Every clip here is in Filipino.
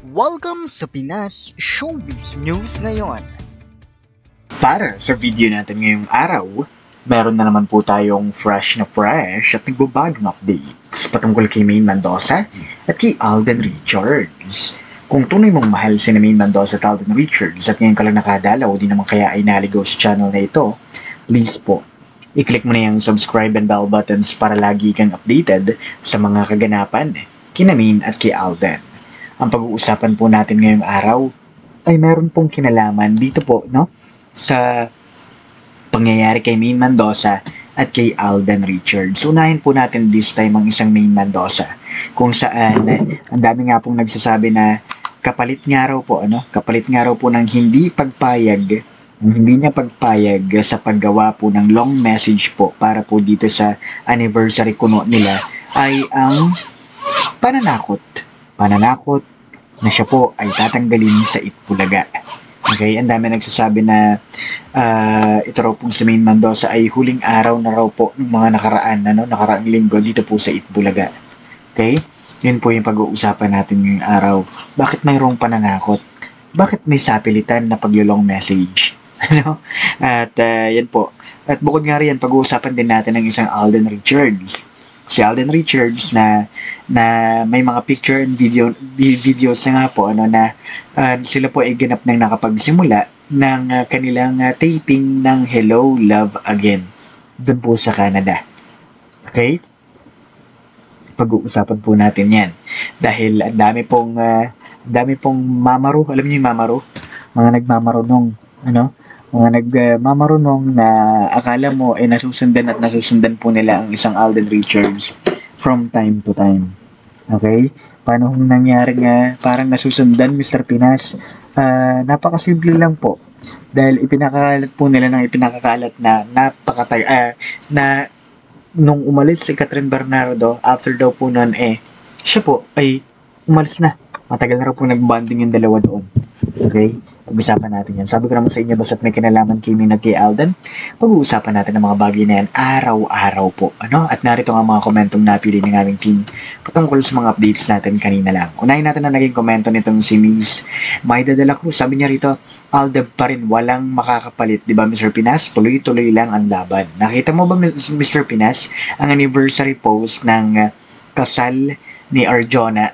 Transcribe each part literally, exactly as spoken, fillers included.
Welcome sa Pinas Showbiz News ngayon. Para sa video natin ngayong araw, meron na naman po tayong fresh na fresh at nagbabagong updates patungkol kay Maine Mendoza at kay Alden Richards. Kung tunay mong mahal si Maine Mendoza at Alden Richards at ngayon ka lang nakadalaw, di naman kaya ay naligaw sa channel na ito, please po, i-click mo na yung subscribe and bell buttons para lagi kang updated sa mga kaganapan kina Maine at kay Alden. Ang pag-uusapan po natin ngayong araw ay meron pong kinalaman dito po, no? Sa pangyayari kay Maine Mendoza at kay Alden Richards. Unahin po natin this time ang isang Maine Mendoza kung saan ang dami nga pong nagsasabi na kapalit nga raw po, ano? Kapalit nga raw po ng hindi pagpayag, ng hindi niya pagpayag sa paggawa po ng long message po para po dito sa anniversary kuno nila ay ang pananakot. Pananakot na siya po ay tatanggalin sa Itbulaga. Okay, ang dami nagsasabi na uh, ito raw pong si Maine Mendoza ay huling araw na raw po ng mga nakaraan, ano, nakaraang linggo dito po sa Itbulaga. Okay, yun po yung pag-uusapan natin ngayong araw. Bakit mayroong pananakot? Bakit may sapilitan na paglulong message? Ano? At uh, yan po. At bukod nga riyan, pag-uusapan din natin ng isang Alden Richards. Si Alden Richards na na may mga picture and video videos na nga po ano na uh, sila po ay ganap nang nakapagsimula ng uh, kanilang uh, taping ng Hello Love Again doon po sa Canada. Okay? Pag-uusapan po natin 'yan dahil ang dami pong uh, ang dami pong mamaro, alam niyo yung mamaro, mga nagmamarunong, ano? Mga nagmamarunong uh, na akala mo ay nasusundan at nasusundan po nila ang isang Alden Richards from time to time. Okay? Paano kung nangyari nga parang nasusundan, Mister Pinas? Uh, napakasimple lang po. Dahil ipinakakalat po nila ng ipinakakalat na napakatay, uh, na nung umalis si Catherine Bernardo, after daw po nun eh, siya po ay umalis na. Matagal na raw po nagbanding yung dalawa doon. Okay? Pag-usapan natin yan. Sabi ko naman sa inyo, basta't may kinalaman kay Maine at kay Alden, pag-uusapan natin ang mga bagay na yan araw-araw po. Ano? At narito nga mga komentong napili ng aming team patungkol sa mga updates natin kanina lang. Unahin natin na naging komento nitong si Miss Maida de la Cruz. Sabi niya rito, Alden pa rin, walang makakapalit. Diba, Mister Pinas? Tuloy-tuloy lang ang laban. Nakita mo ba, Mister Pinas, ang anniversary post ng uh, kasal ni Arjona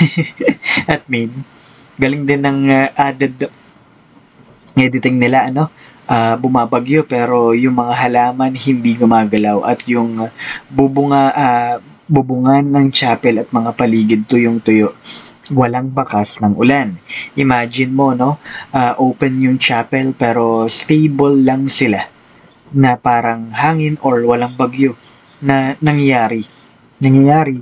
at Maine? Galing din ng uh, added editing nila, ano, uh, bumabagyo pero yung mga halaman hindi gumagalaw at yung bubunga uh, bubungan ng chapel at mga paligid tuyong-tuyo, walang bakas ng ulan. Imagine mo, no, uh, open yung chapel pero stable lang sila na parang hangin or walang bagyo na nangyayari nangyayari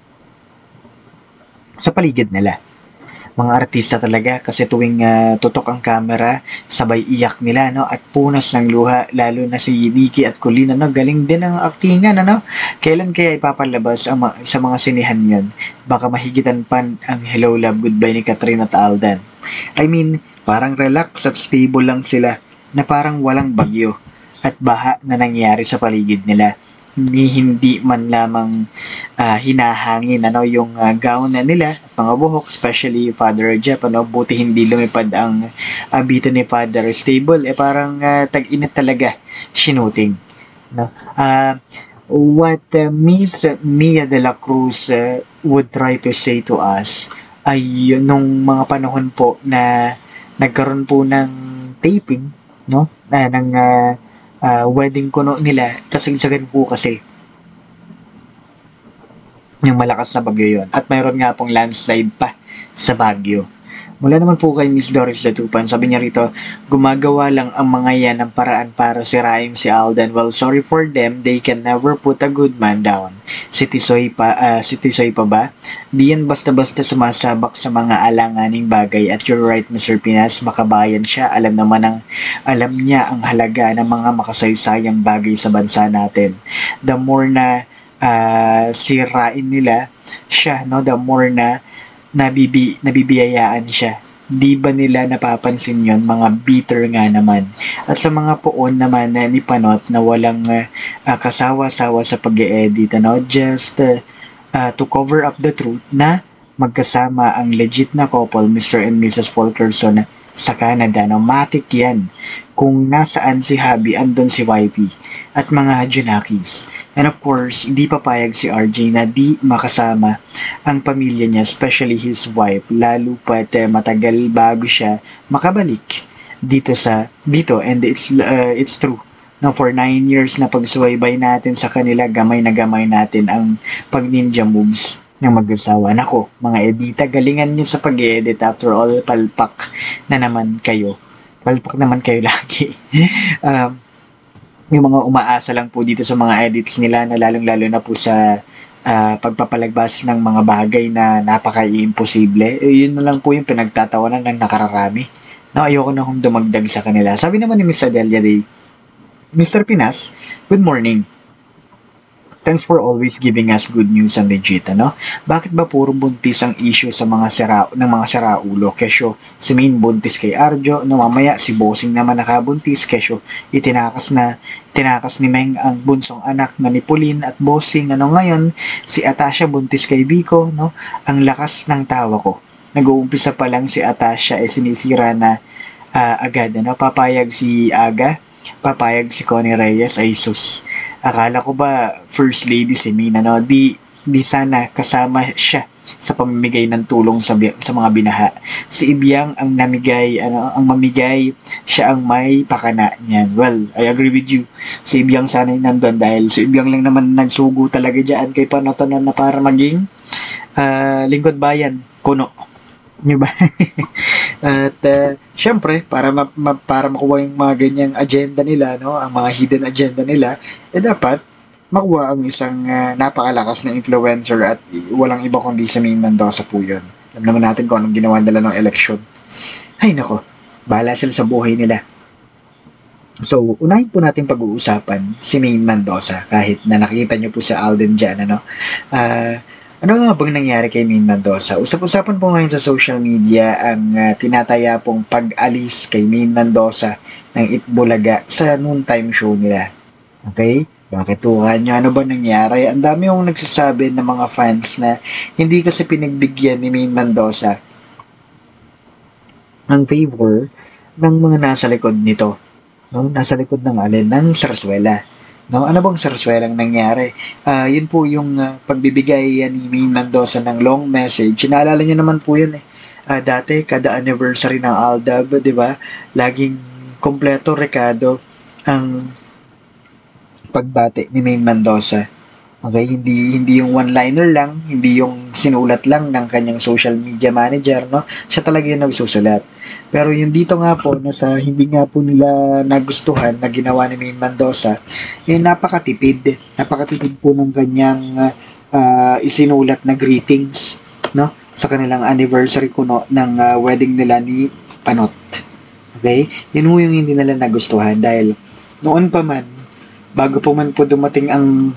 sa paligid nila. Mga artista talaga kasi tuwing uh, tutok ang camera, sabay iyak nila, no, at punas ng luha, lalo na si Nikki at Colleen, no, galing din ang aktingan, ano. Kailan kaya ipapalabas ang ma- sa mga sinihan yon? Baka mahigitan pa ang Hello Love Goodbye ni Catherine at Alden. I mean, parang relax at stable lang sila na parang walang bagyo at baha na nangyari sa paligid nila. Ni hindi man lamang uh, hinahangin, ano, yung uh, gown na nila, mga buhok, especially Father Jeff, ano, buti hindi lumipad ang abito uh, ni Father Stable, eh parang uh, tag-init talaga shooting, no? Uh, what uh, Miss Mia de la Cruz uh, would try to say to us ay nung mga panahon po na nagkaroon po ng taping, no, uh, ng uh, Uh, wedding kuno nila, kasagsagan po kasi yung malakas na bagyo yon. At mayroon nga pong landslide pa sa Baguio. Mula naman po kay Miss Doris Latupan, sabi niya rito, gumagawa lang ang mga yan ng paraan para sirain si Alden. Well, sorry for them, they can never put a good man down. Si Tisoy pa, uh, si Tisoy pa ba? Di yan basta-basta sumasabak sa mga alanganing bagay. At you're right, Mister Pinas, makabayan siya. Alam naman ang, alam niya ang halaga ng mga makasaysayang bagay sa bansa natin. The more na uh, sirain nila siya, no, the more na nabibi, nabibiyayaan siya. Di ba nila napapansin yon? Mga bitter nga naman. At sa mga poon naman uh, ni Panot na walang uh, uh, kasawa-sawa sa pag-e-edit, ano, just uh, uh, to cover up the truth na magkasama ang legit na couple, Mister and Missus Fulkerson, sa Canada. No, matik yan. Kung nasaan si Habi, andun si Wifey at mga Junakis. And of course, hindi papayag si R J na di makasama ang pamilya niya, especially his wife, lalo pat uh, matagal bago siya makabalik dito sa dito, and it's uh, it's true. No, for nine years na pagsubaybay natin sa kanila, gamay na gamay natin ang pag ninja moves ng mag-asawa. Nako, mga edita, galingan nyo sa pag-edit. After all, palpak na naman kayo. Palpak naman kayo lagi. um, yung mga umaasa lang po dito sa mga edits nila na lalong-lalo na po sa uh, pagpapalagbas ng mga bagay na napaka-imposible. Eh, yun na lang po yung pinagtatawanan ng nakararami. No, ayoko na hong dumagdag sa kanila. Sabi naman ni Miss Adelia Day, Mister Pinas, good morning. Thanks for always giving us good news and legit, ano? Bakit ba puro buntis ang issue sa mga sira, ng mga saraulo? Kesyo, si Main buntis kay Arjo, no, mamaya si Bossing naman nakabuntis, kesyo, itinakas na, itinakas ni Meng ang bunsong anak na ni Pauline at Bossing, ano ngayon, si Atasha buntis kay Vico, no? Ang lakas ng tawa ko. Nag-uumpisa pa lang si Atasha, eh sinisira na uh, agad, ano? Papayag si Aga, papayag si Connie Reyes, ay sus. Akala ko ba First Lady si Mina, no? Di, di sana kasama siya sa pamimigay ng tulong sa, sa mga binaha. Si Ibyang ang namigay, ano, ang mamigay, siya ang may pakana niyan. Well, I agree with you. Si Ibyang sana yung nandun dahil si Ibyang lang naman nagsugo talaga dyan kay Panatanan na para maging uh, lingkod bayan, kuno. Diba? At uh, syempre, para ma- ma- para makuha yung mga ganyang agenda nila, no, ang mga hidden agenda nila, eh dapat makuha ang isang uh, napakalakas na influencer at walang iba kundi sa Main Mendoza po yun. Alam naman natin kung anong ginawa nila ng election. Ay nako, bahala sila sa buhay nila. So, unahin po natin pag-uusapan si Main Mendoza kahit na nakita nyo po sa Alden dyan, ano. Ah... Uh, Ano nga bang nangyari kay Main Mendoza? Usap-usapan po ngayon sa social media ang uh, tinataya pong pag-alis kay Main Mendoza ng Itbulaga sa noontime show nila. Okay? Bakit tuhan nyo? Ano ba nangyari? Ang dami yung nagsasabi ng mga fans na hindi kasi pinagbigyan ni Main Mendoza ang favor ng mga nasa likod nito. No? Nasa likod ng alin? Ng Sarsuela. No, ano bang sarsuelang nangyari? Uh, yun po yung uh, pagbibigay uh, ni Main Mendoza ng long message. Naalala nyo naman po yun eh. Uh, dati, kada anniversary ng Aldab, di ba? Laging kompleto rekado ang pagbati ni Main Mendoza. Okay, hindi hindi yung one-liner lang, hindi yung sinulat lang ng kanyang social media manager, no? Siya talaga yung nagsusulat. Pero yung dito nga po, no, sa hindi nga po nila nagustuhan na ginawa ni Main Mendoza, eh napakatipid. Napakatipid po ng kanyang uh, isinulat na greetings, no? Sa kanilang anniversary kuno ng uh, wedding nila ni Panot. Okay? Yun po yung hindi nila nagustuhan dahil noon pa man, bago po man po dumating ang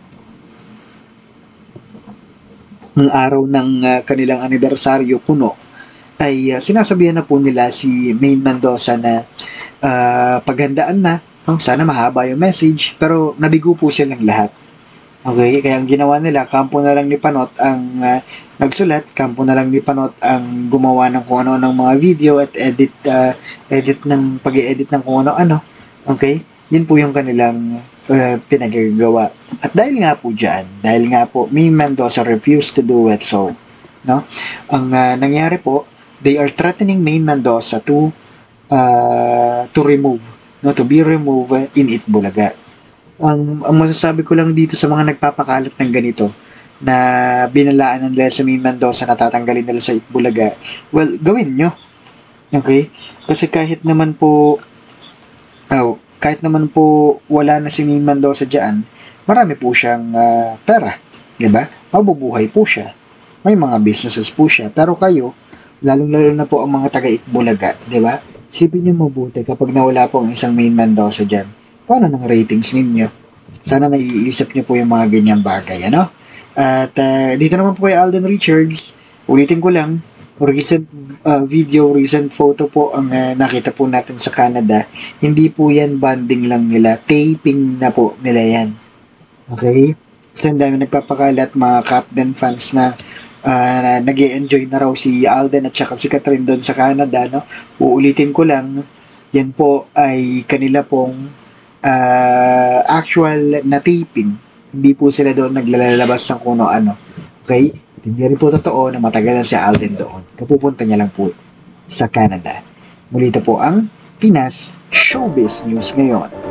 ng araw ng uh, kanilang anibersaryo puno, ay uh, sinasabihan na po nila si Main Mendoza na uh, paghandaan na, no? Sana mahaba yung message, pero nabigo po silang lahat. Okay, kaya ang ginawa nila, kampo na lang ni Panot ang uh, nagsulat, kampo na lang ni Panot ang gumawa ng kung ano ng mga video at edit uh, edit ng pag-i-edit ng kung ano-ano. Okay, yun po yung kanilang Uh, pinagagawa. At dahil nga po dyan, dahil nga po, Main Mendoza refused to do it so, no? Ang uh, nangyari po, they are threatening Main Mendoza to uh, to remove, no? To be removed in Itbulaga. Ang, ang masasabi ko lang dito sa mga nagpapakalat ng ganito, na binalaan ng nila sa Main Mendoza na tatanggalin nila sa Itbulaga, well, gawin nyo. Okay? Kasi kahit naman po, oh, kahit naman po wala na si Main Mendoza dyan, marami po siyang uh, pera, di ba? Mabubuhay po siya. May mga businesses po siya. Pero kayo, lalong-lalo na po ang mga taga-Itbulaga, di ba? Sipin niyo mabuti kapag nawala po ang isang Main Mendoza dyan. Paano ng ratings ninyo? Sana naiisip niyo po yung mga ganyang bagay, ano? At uh, dito naman po kay Alden Richards, ulitin ko lang, recent uh, video, recent photo po ang uh, nakita po natin sa Canada. Hindi po yan banding lang nila. Taping na po nila yan. Okay? Kasi ang dami nagpapakalat mga Captain fans na uh, nag enjoy na raw si Alden at saka si Catherine doon sa Canada, no? Uulitin ko lang, yan po ay kanila pong uh, actual na taping. Hindi po sila doon naglalabas ng kuno ano. Okay? Hindi rin po totoo na matagal na si Alden doon. Kapupunta niya lang po sa Canada. Muli ito po ang Pinas Showbiz News ngayon.